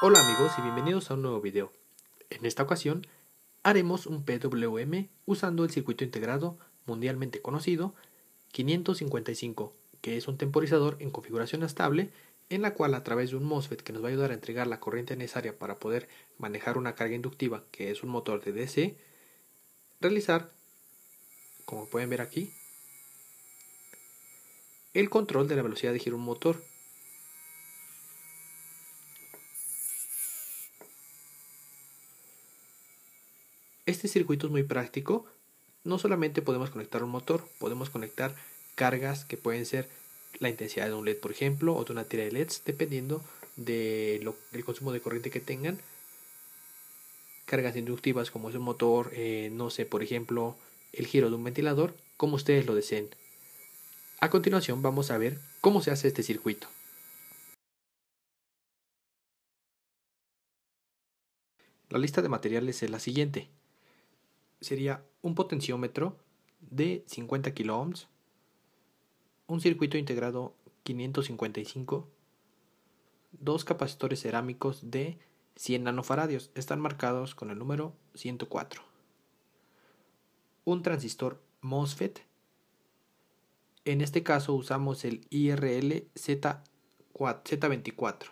Hola amigos y bienvenidos a un nuevo video. En esta ocasión haremos un PWM usando el circuito integrado mundialmente conocido 555, que es un temporizador en configuración estable en la cual a través de un MOSFET que nos va a ayudar a entregar la corriente necesaria para poder manejar una carga inductiva que es un motor de DC, realizar, como pueden ver aquí, el control de la velocidad de giro de un motor. Este circuito es muy práctico. No solamente podemos conectar un motor, podemos conectar cargas que pueden ser la intensidad de un LED, por ejemplo, o de una tira de LEDs, dependiendo del consumo de corriente que tengan. Cargas inductivas como es un motor, no sé, por ejemplo, el giro de un ventilador, como ustedes lo deseen. A continuación vamos a ver cómo se hace este circuito. La lista de materiales es la siguiente. Sería un potenciómetro de 50 kilo ohms, un circuito integrado 555, dos capacitores cerámicos de 100 nanofaradios, están marcados con el número 104, un transistor MOSFET, en este caso usamos el IRL Z24,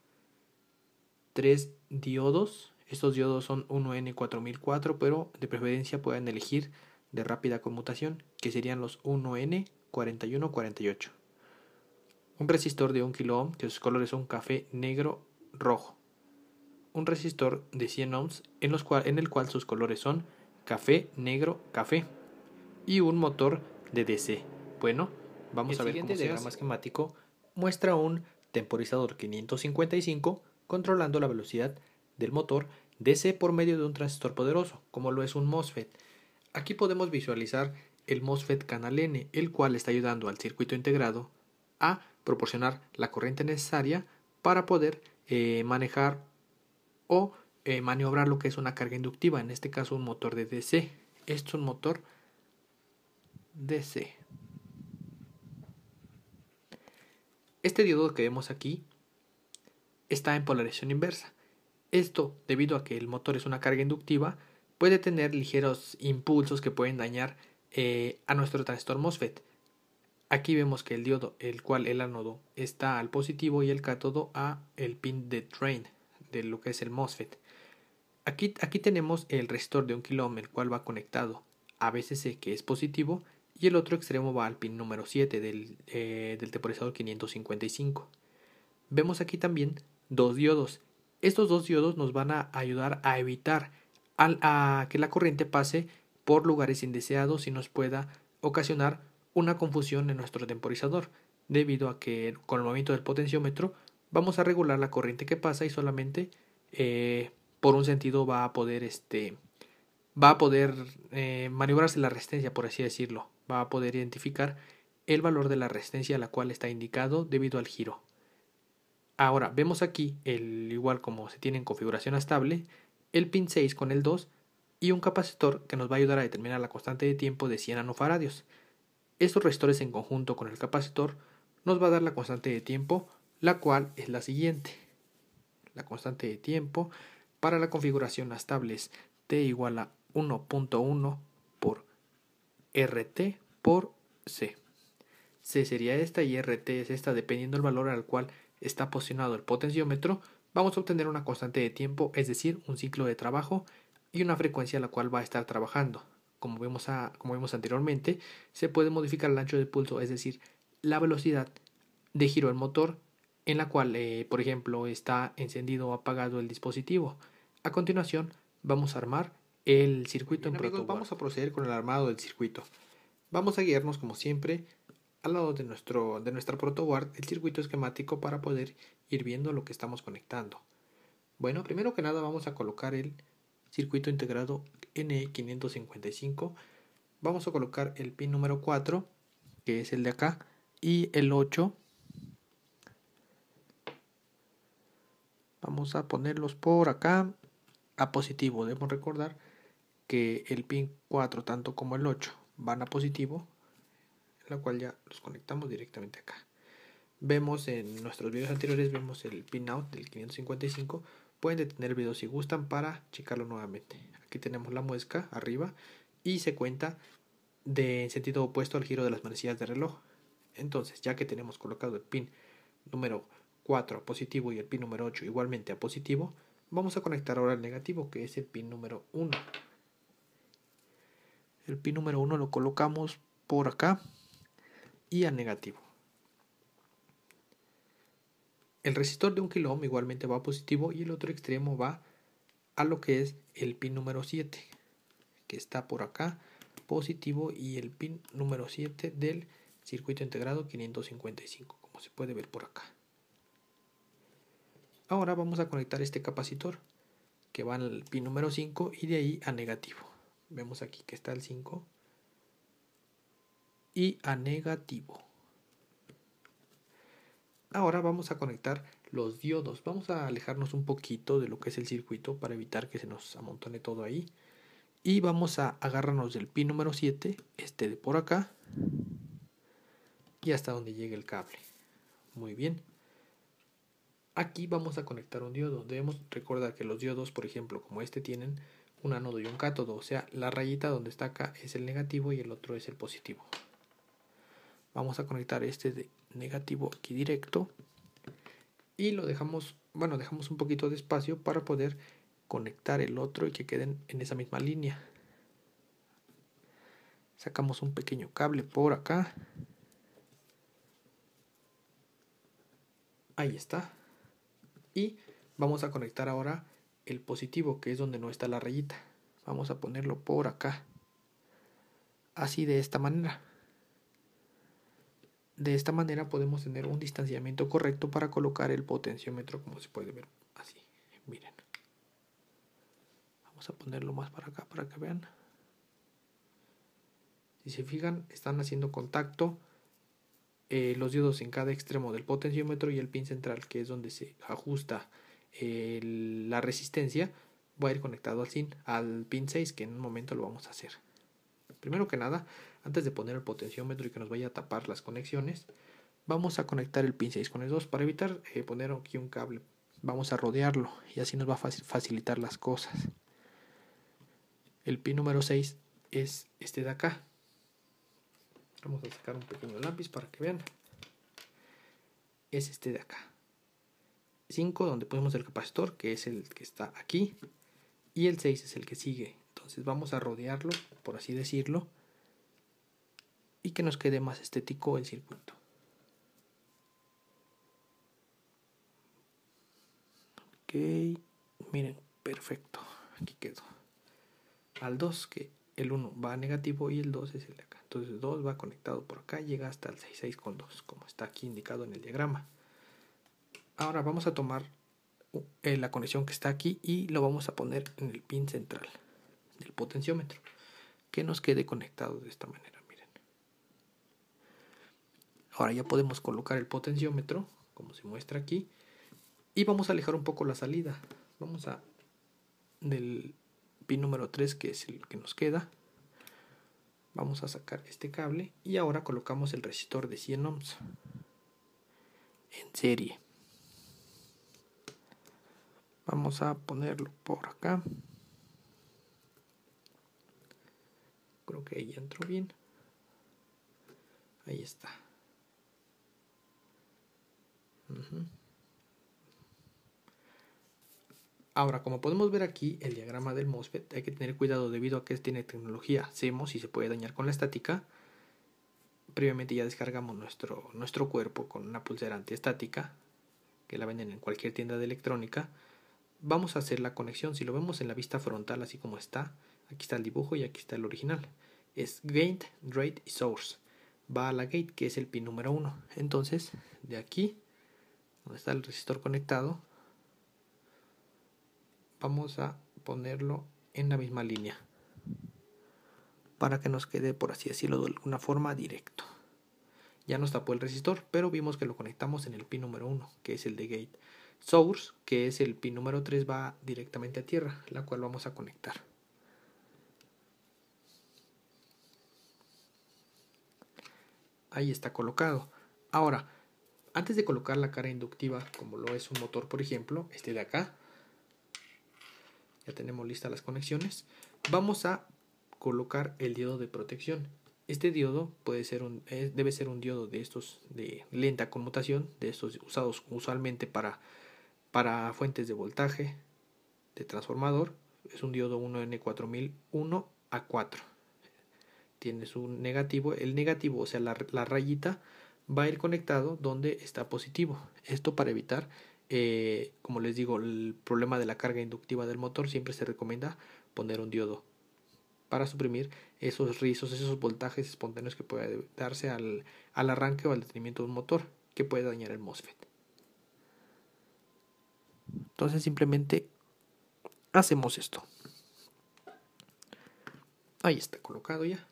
tres diodos. Estos diodos son 1N4004, pero de preferencia pueden elegir de rápida conmutación, que serían los 1N4148. Un resistor de 1 kilo ohm, que sus colores son café, negro, rojo. Un resistor de 100 ohms en el cual sus colores son café, negro, café. Y un motor de DC. Bueno, vamos a ver cómo se hace. El siguiente diagrama esquemático muestra un temporizador 555 controlando la velocidad del motor DC por medio de un transistor poderoso, como lo es un MOSFET. Aquí podemos visualizar el MOSFET canal N, el cual está ayudando al circuito integrado a proporcionar la corriente necesaria para poder manejar o maniobrar lo que es una carga inductiva, en este caso un motor de DC. Esto es un motor DC. Este diodo que vemos aquí está en polarización inversa. Esto, debido a que el motor es una carga inductiva, puede tener ligeros impulsos que pueden dañar a nuestro transistor MOSFET. Aquí vemos que el diodo, el cual el ánodo está al positivo y el cátodo a el pin de drain de lo que es el MOSFET. Aquí tenemos el resistor de 1 kilo ohm, el cual va conectado a VCC, que es positivo, y el otro extremo va al pin número 7 del temporizador 555. Vemos aquí también dos diodos. Estos dos diodos nos van a ayudar a evitar a que la corriente pase por lugares indeseados y nos pueda ocasionar una confusión en nuestro temporizador, debido a que con el movimiento del potenciómetro vamos a regular la corriente que pasa y solamente por un sentido va a poder maniobrarse la resistencia, por así decirlo. Va a poder identificar el valor de la resistencia a la cual está indicado debido al giro. Ahora vemos aquí, igual como se tiene en configuración estable, el pin 6 con el 2 y un capacitor que nos va a ayudar a determinar la constante de tiempo de 100 nanofaradios. Estos resistores en conjunto con el capacitor nos va a dar la constante de tiempo, la cual es la siguiente. La constante de tiempo para la configuración estable es T igual a 1.1 por RT por C. C sería esta y RT es esta, dependiendo del valor al cual está posicionado el potenciómetro. Vamos a obtener una constante de tiempo, es decir, un ciclo de trabajo y una frecuencia a la cual va a estar trabajando. Como vimos anteriormente, se puede modificar el ancho de pulso, es decir, la velocidad de giro del motor en la cual, por ejemplo, está encendido o apagado el dispositivo. A continuación, vamos a armar el circuito. Bien, amigos, vamos a proceder con el armado del circuito. Vamos a guiarnos, como siempre, al lado de nuestra protoboard, el circuito esquemático para poder ir viendo lo que estamos conectando. Bueno, primero que nada vamos a colocar el circuito integrado N555. Vamos a colocar el pin número 4, que es el de acá, y el 8. Vamos a ponerlos por acá a positivo. Debemos recordar que el pin 4 tanto como el 8 van a positivo, la cual ya los conectamos directamente acá. Vemos en nuestros videos anteriores, vemos el pin out del 555, Pueden detener el video si gustan para checarlo nuevamente. Aquí tenemos la muesca arriba y se cuenta en sentido opuesto al giro de las manecillas de reloj. Entonces, ya que tenemos colocado el pin número 4 a positivo y el pin número 8 igualmente a positivo, vamos a conectar ahora el negativo, que es el pin número 1. El pin número 1 lo colocamos por acá y al negativo. El resistor de 1 kilo ohm igualmente va a positivo y el otro extremo va a lo que es el pin número 7, que está por acá, positivo, y el pin número 7 del circuito integrado 555, como se puede ver por acá. Ahora vamos a conectar este capacitor que va al pin número 5 y de ahí a negativo. Vemos aquí que está el 5 y a negativo. Ahora vamos a conectar los diodos. Vamos a alejarnos un poquito de lo que es el circuito para evitar que se nos amontone todo ahí. Y vamos a agarrarnos del pin número 7, este de por acá, y hasta donde llegue el cable. Muy bien. Aquí vamos a conectar un diodo. Debemos recordar que los diodos, por ejemplo, como este, tienen un ánodo y un cátodo. O sea, la rayita donde está acá es el negativo y el otro es el positivo. Vamos a conectar este de negativo aquí directo. Y lo dejamos un poquito de espacio para poder conectar el otro y que queden en esa misma línea. Sacamos un pequeño cable por acá. Ahí está. Y vamos a conectar ahora el positivo, que es donde no está la rayita. Vamos a ponerlo por acá. Así, de esta manera. De esta manera podemos tener un distanciamiento correcto para colocar el potenciómetro, como se puede ver así. Miren. Vamos a ponerlo más para acá para que vean. Si se fijan, están haciendo contacto los diodos en cada extremo del potenciómetro, y el pin central, que es donde se ajusta la resistencia, va a ir conectado al pin 6, que en un momento lo vamos a hacer. Primero que nada, antes de poner el potenciómetro y que nos vaya a tapar las conexiones, vamos a conectar el pin 6 con el 2 para evitar poner aquí un cable. Vamos a rodearlo y así nos va a facilitar las cosas. El pin número 6 es este de acá. Vamos a sacar un pequeño lápiz para que vean. Es este de acá. 5, donde ponemos el capacitor, que es el que está aquí, y el 6 es el que sigue. Entonces vamos a rodearlo, por así decirlo, y que nos quede más estético el circuito. Ok, miren, perfecto, aquí quedó. Al 2, que el 1 va a negativo y el 2 es el de acá. Entonces el 2 va conectado por acá, llega hasta el 6 con 2, como está aquí indicado en el diagrama. Ahora vamos a tomar la conexión que está aquí y lo vamos a poner en el pin central del potenciómetro, que nos quede conectado de esta manera. Miren. Ahora ya podemos colocar el potenciómetro, como se muestra aquí, y vamos a alejar un poco la salida. Vamos a del pin número 3, que es el que nos queda. Vamos a sacar este cable y ahora colocamos el resistor de 100 ohms en serie. Vamos a ponerlo por acá. Creo que ahí entró bien. Ahí está. Ahora, como podemos ver aquí, el diagrama del MOSFET, hay que tener cuidado debido a que tiene tecnología CMOS y se puede dañar con la estática. Previamente ya descargamos nuestro cuerpo con una pulsera antiestática, que la venden en cualquier tienda de electrónica. Vamos a hacer la conexión. Si lo vemos en la vista frontal, así como está, aquí está el dibujo y aquí está el original. Es gate, drain y source. Va a la gate, que es el pin número 1. Entonces, de aquí, donde está el resistor conectado, vamos a ponerlo en la misma línea para que nos quede, por así decirlo, de alguna forma directo. Ya nos tapó el resistor, pero vimos que lo conectamos en el pin número 1, que es el de gate. Source, que es el pin número 3, va directamente a tierra, la cual vamos a conectar. Ahí está colocado. Ahora, antes de colocar la cara inductiva, como lo es un motor, por ejemplo, este de acá, Ya tenemos listas las conexiones. Vamos a colocar el diodo de protección. Este diodo debe ser un diodo de estos de lenta conmutación, de estos usados usualmente para fuentes de voltaje, de transformador. Es un diodo 1N4001A4. Tiene su negativo. El negativo, o sea, la rayita, va a ir conectado donde está positivo. Esto para evitar, como les digo, el problema de la carga inductiva del motor. Siempre se recomienda poner un diodo para suprimir esos rizos, esos voltajes espontáneos que puede darse al arranque o al detenimiento de un motor, que puede dañar el MOSFET. Entonces simplemente hacemos esto. Ahí está colocado ya.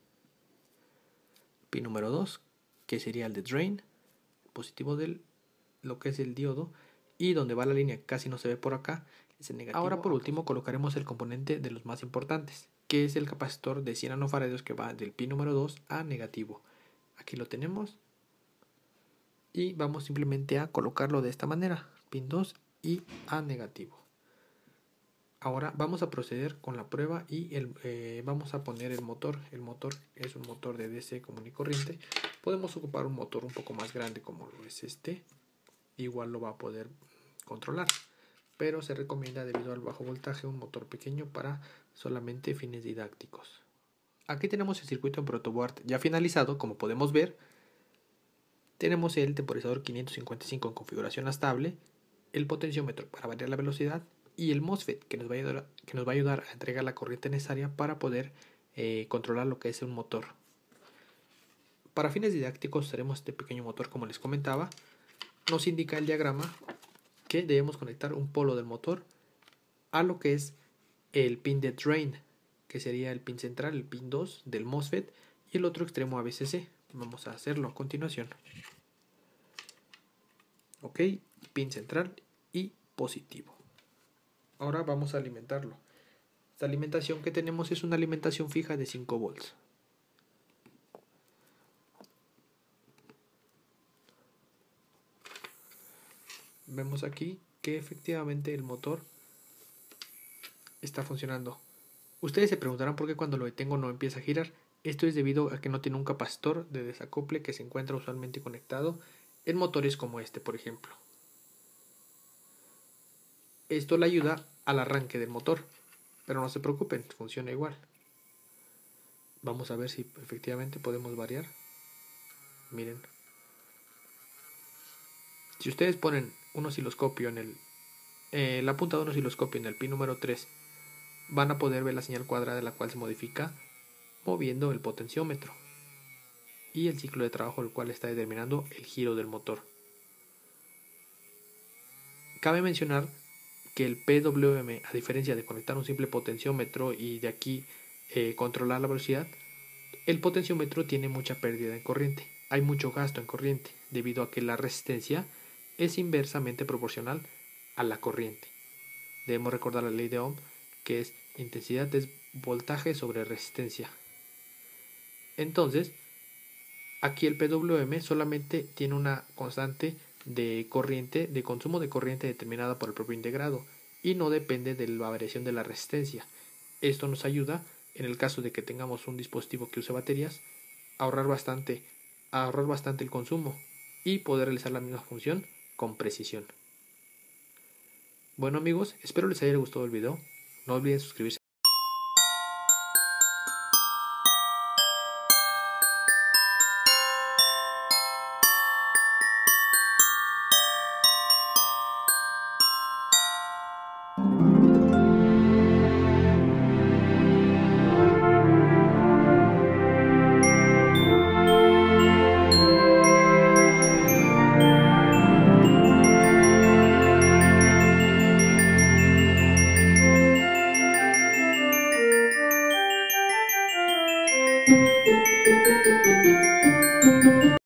Pin número 2, que sería el de drain, positivo de lo que es el diodo, y donde va la línea, casi no se ve por acá, es el negativo. Ahora por último colocaremos el componente de los más importantes, que es el capacitor de 100 nanofaradios que va del pin número 2 a negativo. Aquí lo tenemos y vamos simplemente a colocarlo de esta manera, pin 2 y a negativo. Ahora vamos a proceder con la prueba y vamos a poner el motor. El motor es un motor de DC común y corriente. Podemos ocupar un motor un poco más grande como lo es este. Igual lo va a poder controlar. Pero se recomienda, debido al bajo voltaje, un motor pequeño para solamente fines didácticos. Aquí tenemos el circuito en protoboard ya finalizado. Como podemos ver, tenemos el temporizador 555 en configuración estable, el potenciómetro para variar la velocidad y el MOSFET que nos va a ayudar a entregar la corriente necesaria para poder controlar lo que es un motor. Para fines didácticos usaremos este pequeño motor, como les comentaba. Nos indica el diagrama que debemos conectar un polo del motor a lo que es el pin de drain, que sería el pin central, el pin 2 del MOSFET, y el otro extremo a VCC. Vamos a hacerlo a continuación. Ok, pin central y positivo. Ahora vamos a alimentarlo. Esta alimentación que tenemos es una alimentación fija de 5 volts. Vemos aquí que efectivamente el motor está funcionando. Ustedes se preguntarán por qué cuando lo detengo no empieza a girar. Esto es debido a que no tiene un capacitor de desacople que se encuentra usualmente conectado en motores como este, por ejemplo. Esto le ayuda al arranque del motor, pero no se preocupen, funciona igual. Vamos a ver si efectivamente podemos variar. Miren. Si ustedes ponen un osciloscopio la punta de un osciloscopio en el pin número 3, van a poder ver la señal cuadrada, la cual se modifica moviendo el potenciómetro y el ciclo de trabajo, el cual está determinando el giro del motor. Cabe mencionar que el PWM, a diferencia de conectar un simple potenciómetro y de aquí controlar la velocidad, el potenciómetro tiene mucha pérdida en corriente. Hay mucho gasto en corriente debido a que la resistencia es inversamente proporcional a la corriente. Debemos recordar la ley de Ohm, que es intensidad es voltaje sobre resistencia. Entonces, aquí el PWM solamente tiene una constante de corriente, de consumo de corriente determinada por el propio integrado y no depende de la variación de la resistencia. Esto nos ayuda, en el caso de que tengamos un dispositivo que use baterías, a ahorrar bastante el consumo y poder realizar la misma función con precisión. Bueno amigos, espero les haya gustado el video. No olviden suscribirse